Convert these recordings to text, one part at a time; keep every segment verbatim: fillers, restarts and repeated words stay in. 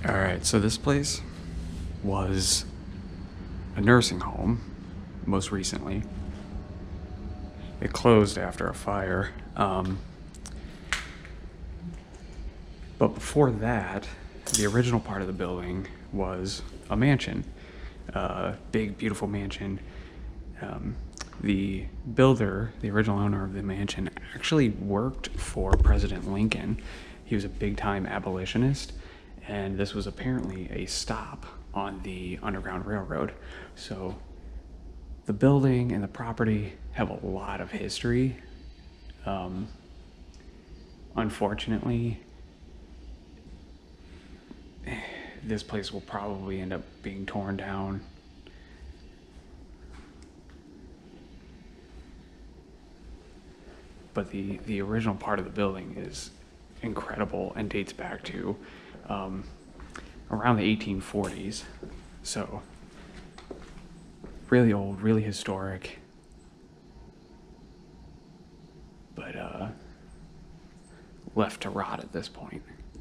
All right, so this place was a nursing home most recently. It closed after a fire. Um, but before that, the original part of the building was a mansion, a big, beautiful mansion. Um, the builder, the original owner of the mansion, actually worked for President Lincoln. He was a big time abolitionist, and this was apparently a stop on the Underground Railroad. So the building and the property have a lot of history. Um, unfortunately, this place will probably end up being torn down. But the, the original part of the building is incredible and dates back to um, around the eighteen forties. So really old, really historic. But uh, left to rot at this point.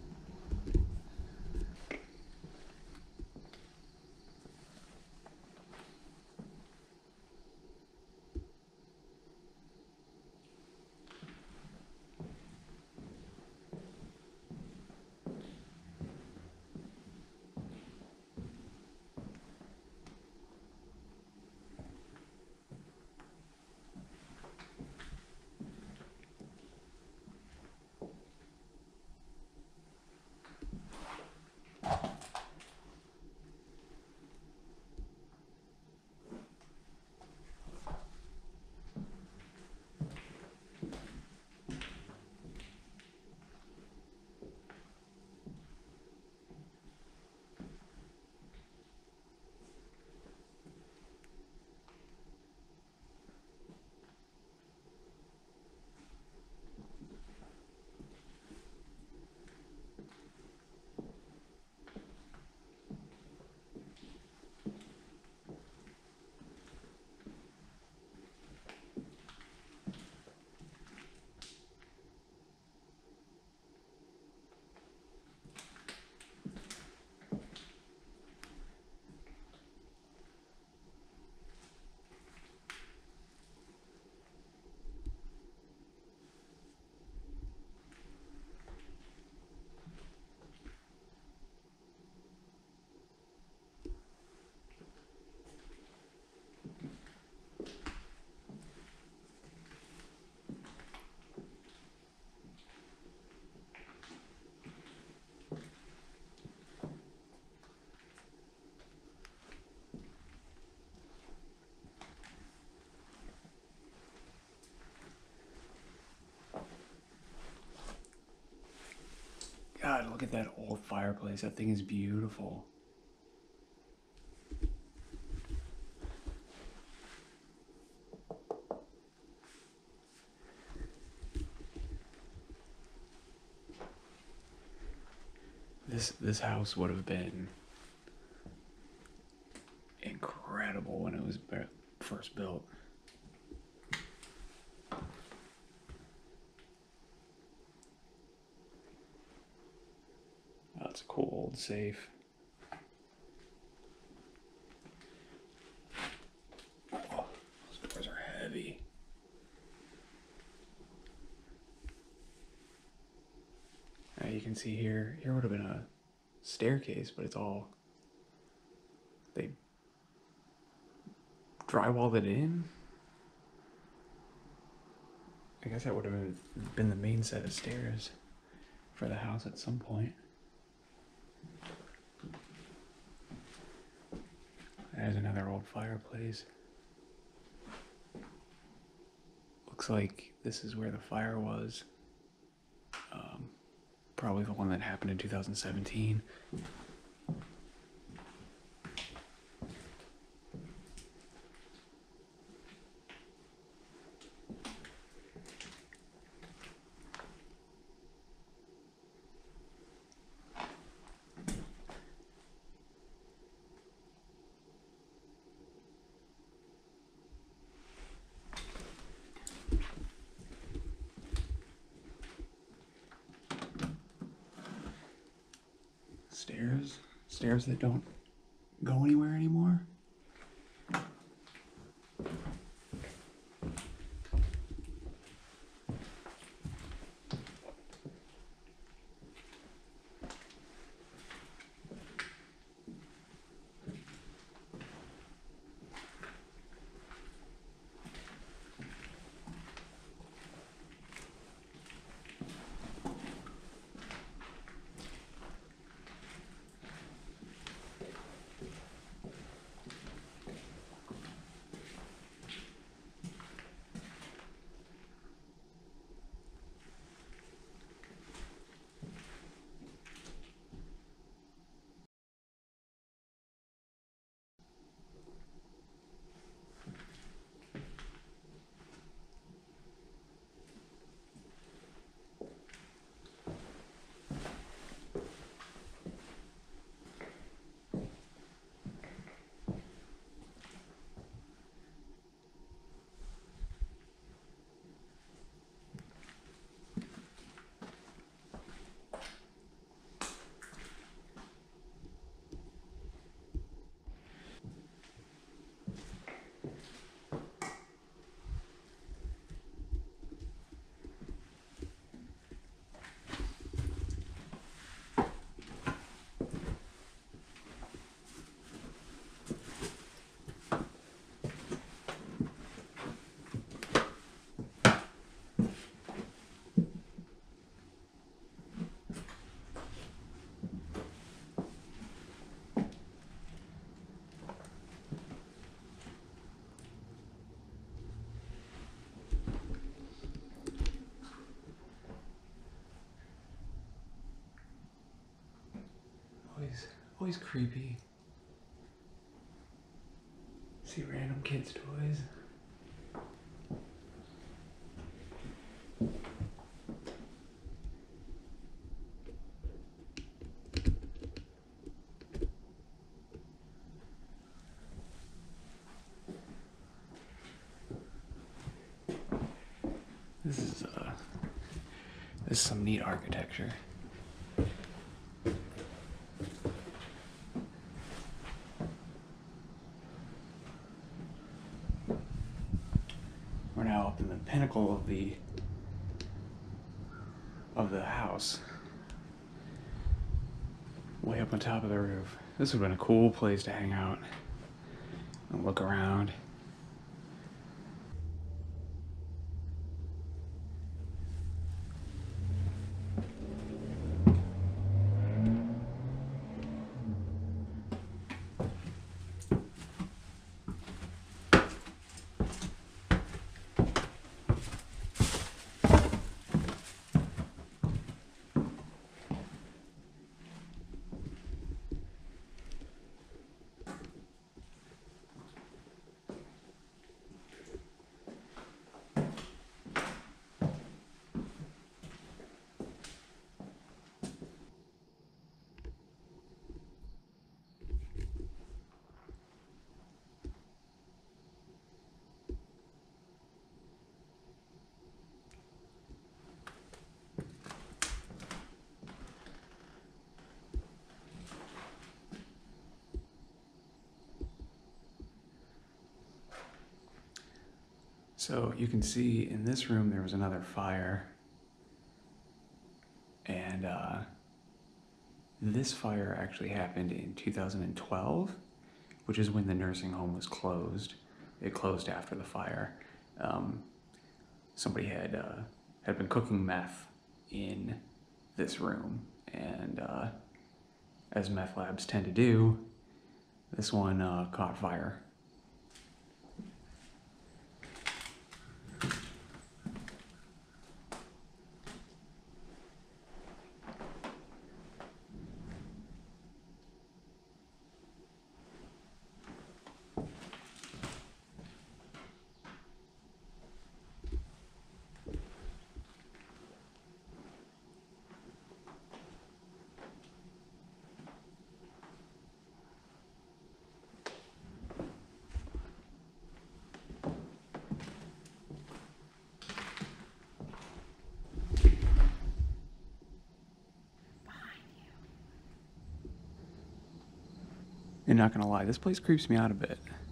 God, look at that old fireplace. That thing is beautiful. This this house would have been incredible when it was first built. Oh, it's a cool old safe. Oh, those doors are heavy. Now you can see here, here would have been a staircase, but it's all, they drywalled it in. I guess that would have been the main set of stairs for the house at some point. There's another old fireplace. Looks like this is where the fire was. Um, probably the one that happened in two thousand seventeen. Stairs, stairs that don't go anywhere anymore. Always, always creepy. See random kids' toys. This is uh, this is some neat architecture. We're now up in the pinnacle of the of the house. Way up on top of the roof. This would have been a cool place to hang out and look around. So you can see in this room there was another fire, and uh, this fire actually happened in two thousand twelve, which is when the nursing home was closed. It closed after the fire. Um, somebody had uh, had been cooking meth in this room, and uh, as meth labs tend to do, this one uh, caught fire. And not gonna lie, this place creeps me out a bit.